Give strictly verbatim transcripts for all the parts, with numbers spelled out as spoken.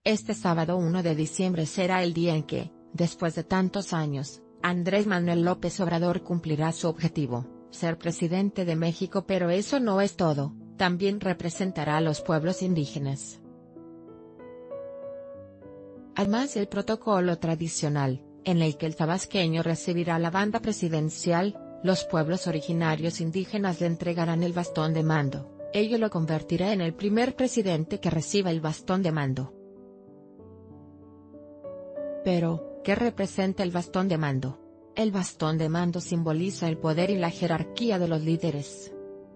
Este sábado uno de diciembre será el día en que, después de tantos años, Andrés Manuel López Obrador cumplirá su objetivo, ser presidente de México. Pero eso no es todo, también representará a los pueblos indígenas. Además del protocolo tradicional, en el que el tabasqueño recibirá la banda presidencial, los pueblos originarios indígenas le entregarán el bastón de mando. Ello lo convertirá en el primer presidente que reciba el bastón de mando. Pero, ¿qué representa el bastón de mando? El bastón de mando simboliza el poder y la jerarquía de los líderes.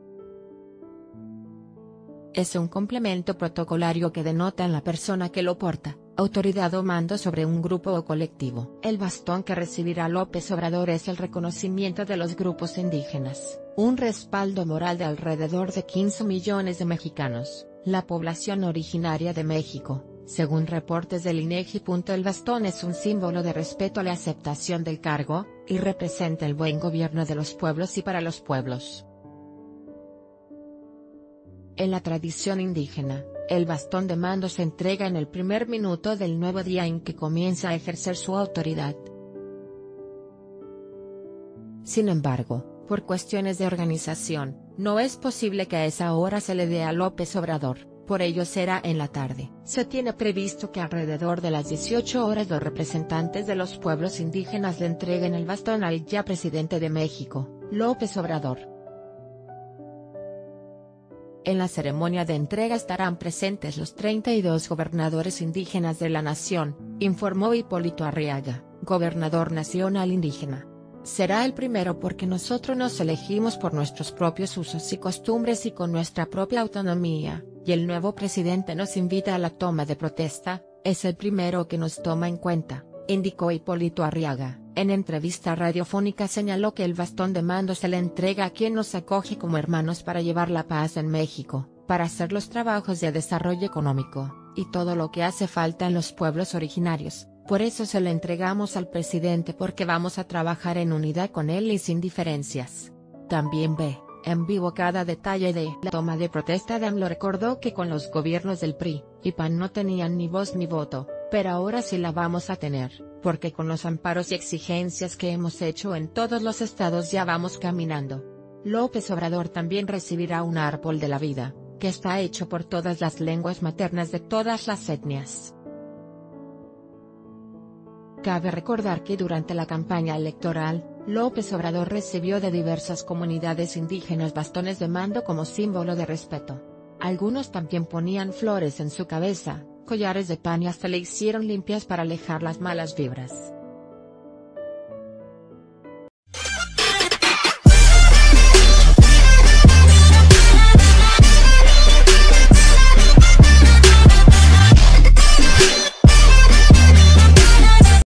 Es un complemento protocolario que denota en la persona que lo porta, autoridad o mando sobre un grupo o colectivo. El bastón que recibirá López Obrador es el reconocimiento de los grupos indígenas, un respaldo moral de alrededor de quince millones de mexicanos, la población originaria de México. Según reportes del INEGI. El bastón es un símbolo de respeto a la aceptación del cargo, y representa el buen gobierno de los pueblos y para los pueblos. En la tradición indígena, el bastón de mando se entrega en el primer minuto del nuevo día en que comienza a ejercer su autoridad. Sin embargo, por cuestiones de organización, no es posible que a esa hora se le dé a López Obrador. Por ello será en la tarde. Se tiene previsto que alrededor de las dieciocho horas los representantes de los pueblos indígenas le entreguen el bastón al ya presidente de México, López Obrador. En la ceremonia de entrega estarán presentes los treinta y dos gobernadores indígenas de la nación, informó Hipólito Arriaga, gobernador nacional indígena. Será el primero porque nosotros nos elegimos por nuestros propios usos y costumbres y con nuestra propia autonomía. Y el nuevo presidente nos invita a la toma de protesta, es el primero que nos toma en cuenta, indicó Hipólito Arriaga. En entrevista radiofónica señaló que el bastón de mando se le entrega a quien nos acoge como hermanos para llevar la paz en México, para hacer los trabajos de desarrollo económico, y todo lo que hace falta en los pueblos originarios. Por eso se le entregamos al presidente porque vamos a trabajar en unidad con él y sin diferencias. También ve en vivo cada detalle de la toma de protesta de AMLO. Recordó que con los gobiernos del P R I y P A N no tenían ni voz ni voto, pero ahora sí la vamos a tener, porque con los amparos y exigencias que hemos hecho en todos los estados ya vamos caminando. López Obrador también recibirá un árbol de la vida, que está hecho por todas las lenguas maternas de todas las etnias. Cabe recordar que durante la campaña electoral, López Obrador recibió de diversas comunidades indígenas bastones de mando como símbolo de respeto. Algunos también ponían flores en su cabeza, collares de pan y hasta le hicieron limpias para alejar las malas vibras.